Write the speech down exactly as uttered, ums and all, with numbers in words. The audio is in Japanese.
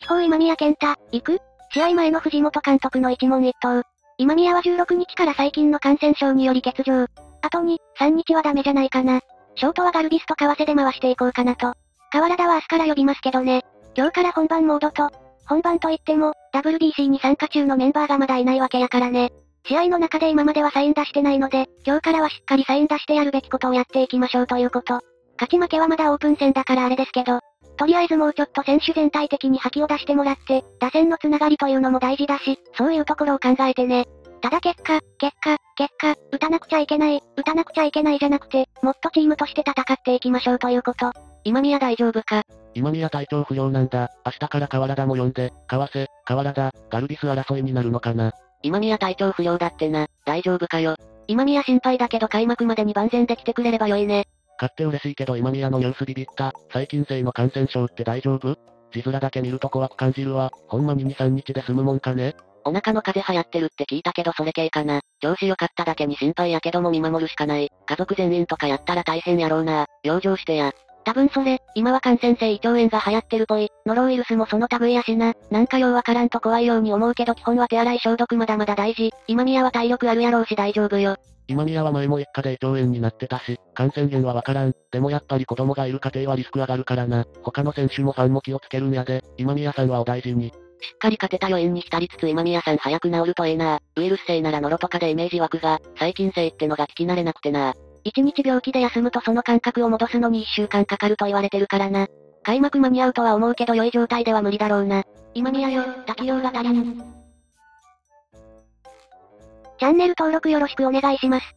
方今宮健太、行く？試合前の藤本監督の一問一答。今宮はじゅうろくにちから最近の感染症により欠場。あとに、さんにちはダメじゃないかな。ショートはガルビスと為替で回していこうかなと。河原田は明日から呼びますけどね。今日から本番モードと、本番といっても、ダブリュービーシー に参加中のメンバーがまだいないわけやからね。試合の中で今まではサイン出してないので、今日からはしっかりサイン出してやるべきことをやっていきましょうということ。勝ち負けはまだオープン戦だからあれですけど、とりあえずもうちょっと選手全体的に覇気を出してもらって、打線のつながりというのも大事だし、そういうところを考えてね。ただ結果、結果、結果、打たなくちゃいけない、打たなくちゃいけないじゃなくて、もっとチームとして戦っていきましょうということ。今宮大丈夫か？ 今宮体調不良なんだ。明日から河原田も呼んで、為替、河原田、ガルビス争いになるのかな。 今宮体調不良だってな、大丈夫かよ。今宮心配だけど開幕までに万全で来てくれればよいね。 勝って嬉しいけど今宮のニュースビビった。細菌性の感染症って大丈夫？字面だけ見ると怖く感じるわ。ほんまにに、さんにちで済むもんかね？ お腹の風邪流行ってるって聞いたけどそれ系かな。調子良かっただけに心配やけども見守るしかない。家族全員とかやったら大変やろうな。養生してや。多分それ、今は感染性胃腸炎が流行ってるぽい。ノロウイルスもその類やしな。なんかようわからんと怖いように思うけど基本は手洗い消毒まだまだ大事。今宮は体力あるやろうし大丈夫よ。 今宮は前も一家で胃腸炎になってたし、感染源はわからん。でもやっぱり子供がいる家庭はリスク上がるからな。他の選手もファンも気をつけるんやで。今宮さんはお大事に。 しっかり勝てた余韻に浸りつつ今宮さん早く治るとええな。ウイルス性ならノロとかでイメージ湧くが、細菌性ってのが聞き慣れなくてな。一日病気で休むとその感覚を戻すのに一週間かかると言われてるからな。開幕間に合うとは思うけど良い状態では無理だろうな。今宮よ、滝量が足りん。 チャンネル登録よろしくお願いします。